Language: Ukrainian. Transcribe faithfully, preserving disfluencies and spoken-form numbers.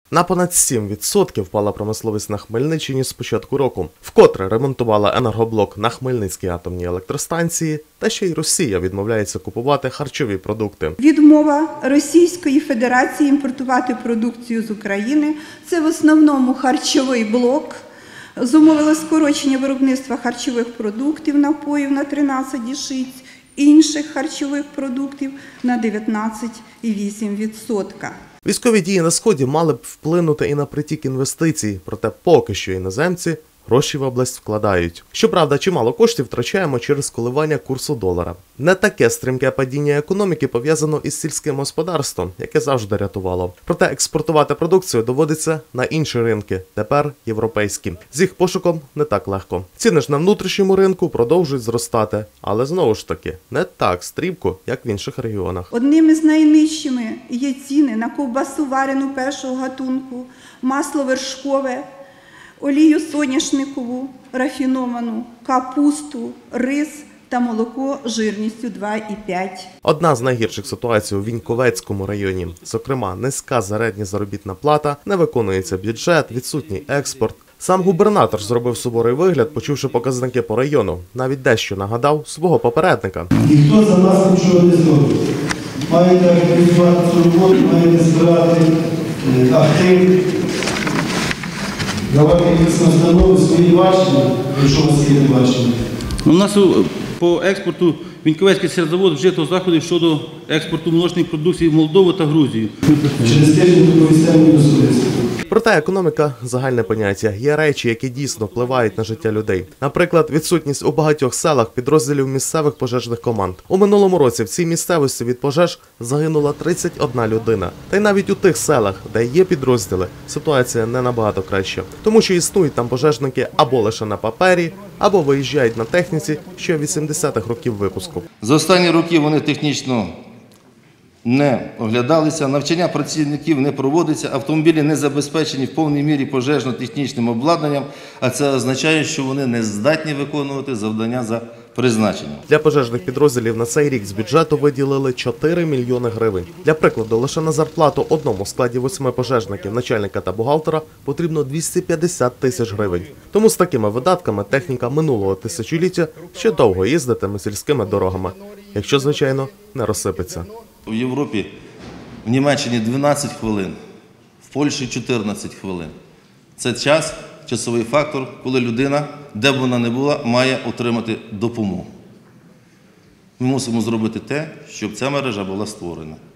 На понад сім відсотків впала промисловість на Хмельниччині з початку року. Вкотре ремонтувала енергоблок на Хмельницькій атомній електростанції, та ще й Росія відмовляється купувати харчові продукти. Відмова Російської Федерації імпортувати продукцію з України – це в основному харчовий блок. Зумовило скорочення виробництва харчових продуктів, напоїв на тринадцять цілих шість десятих, інших харчових продуктів на дев'ятнадцять цілих вісім десятих відсотка. Військові дії на Сході мали б вплинути і на притік інвестицій, проте поки що іноземці гроші в область вкладають. Щоправда, чимало коштів втрачаємо через коливання курсу долара. Не таке стрімке падіння економіки пов'язано із сільським господарством, яке завжди рятувало. Проте експортувати продукцію доводиться на інші ринки, тепер європейські. З їх пошуком не так легко. Ціни ж на внутрішньому ринку продовжують зростати, але знову ж таки не так стрімко, як в інших регіонах. Одними з найнижчими є ціни на ковбасу варену першого гатунку, масло вершкове, олію соняшникову, рафіновану, капусту, рис та молоко жирністю два і п'ять. Одна з найгірших ситуацій у Віньковецькому районі. Зокрема, низька середня заробітна плата, не виконується бюджет, відсутній експорт. Сам губернатор зробив суворий вигляд, почувши показники по району. Навіть дещо нагадав свого попередника. Ніхто за нас нічого не зробить. Маєте організувати цю роботу, маєте збирати актив. Давайте якісь настанови свої бачення, якщо у вас є бачення. У нас по експорту Віньковецький сільгоспзавод вжито заходів щодо експорту молочної продукції в Молдову та Грузію. Через тиждень доповісте мені особисто. Проте економіка – загальне поняття. Є речі, які дійсно впливають на життя людей. Наприклад, відсутність у багатьох селах підрозділів місцевих пожежних команд. У минулому році в цій місцевості від пожеж загинула тридцять одна людина. Та й навіть у тих селах, де є підрозділи, ситуація не набагато краща. Тому що існують там пожежники або лише на папері, або виїжджають на техніці ще вісімдесятих років випуску. За останні роки вони технічно не оглядалися, навчання працівників не проводиться, автомобілі не забезпечені в повній мірі пожежно-технічним обладнанням, а це означає, що вони не здатні виконувати завдання за призначенням. Для пожежних підрозділів на цей рік з бюджету виділили чотири мільйони гривень. Для прикладу, лише на зарплату одному в складі восьми пожежників, начальника та бухгалтера потрібно двісті п'ятдесят тисяч гривень. Тому з такими видатками техніка минулого тисячоліття ще довго їздитиме сільськими дорогами, якщо, звичайно, не розсипеться. В Європі, в Німеччині дванадцять хвилин, в Польщі чотирнадцять хвилин. Це час, часовий фактор, коли людина, де б вона не була, має отримати допомогу. Ми мусимо зробити те, щоб ця мережа була створена.